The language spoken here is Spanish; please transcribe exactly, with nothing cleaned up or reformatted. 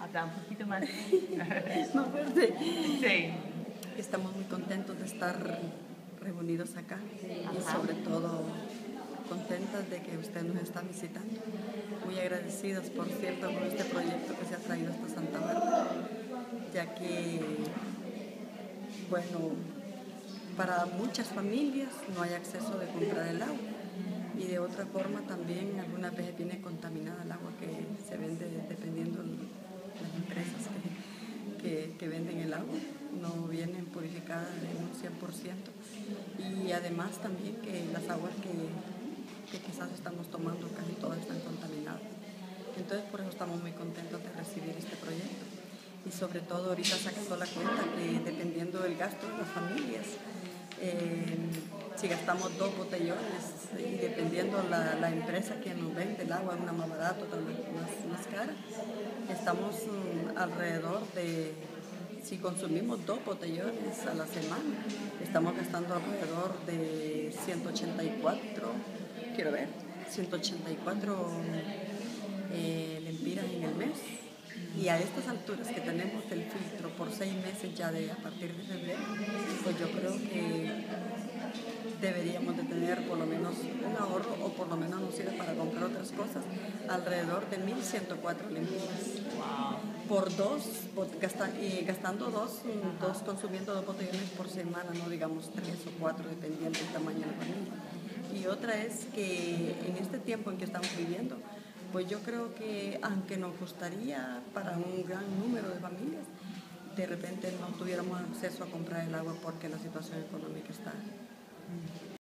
Habla un poquito más. Más fuerte. Sí. Estamos muy contentos de estar reunidos acá y Ajá. sobre todo contentas de que usted nos está visitando. Muy agradecidas, por cierto, por este proyecto que se ha traído hasta Santa Marta, ya que, bueno, para muchas familias no hay acceso de comprar el agua. Y de otra forma también algunas veces viene contaminada el agua que se vende dependiendo de las empresas que, que, que venden el agua. No vienen purificadas en un cien por ciento. Y además también que las aguas que, que quizás estamos tomando casi todas están contaminadas. Entonces por eso estamos muy contentos de recibir este proyecto. Y sobre todo ahorita sacando la cuenta que dependiendo del gasto de las familias, eh, si gastamos dos botellones y dependiendo la, la empresa que nos vende el agua, una más barata, otra más, más cara, estamos um, alrededor de, si consumimos dos botellones a la semana, estamos gastando alrededor de ciento ochenta y cuatro, quiero ver, ciento ochenta y cuatro eh, lempiras en el mes. Y a estas alturas que tenemos el filtro por seis meses ya de, a partir de febrero, pues yo creo que deberíamos de tener por lo menos un ahorro o por lo menos nos sirve para comprar otras cosas, alrededor de mil ciento cuatro lempiras. Por dos, gasta, y gastando dos, dos, consumiendo dos botellones por semana, no digamos tres o cuatro, dependiendo del tamaño de la familia. Y otra es que en este tiempo en que estamos viviendo, pues yo creo que aunque nos gustaría para un gran número de familias, de repente no tuviéramos acceso a comprar el agua porque la situación económica está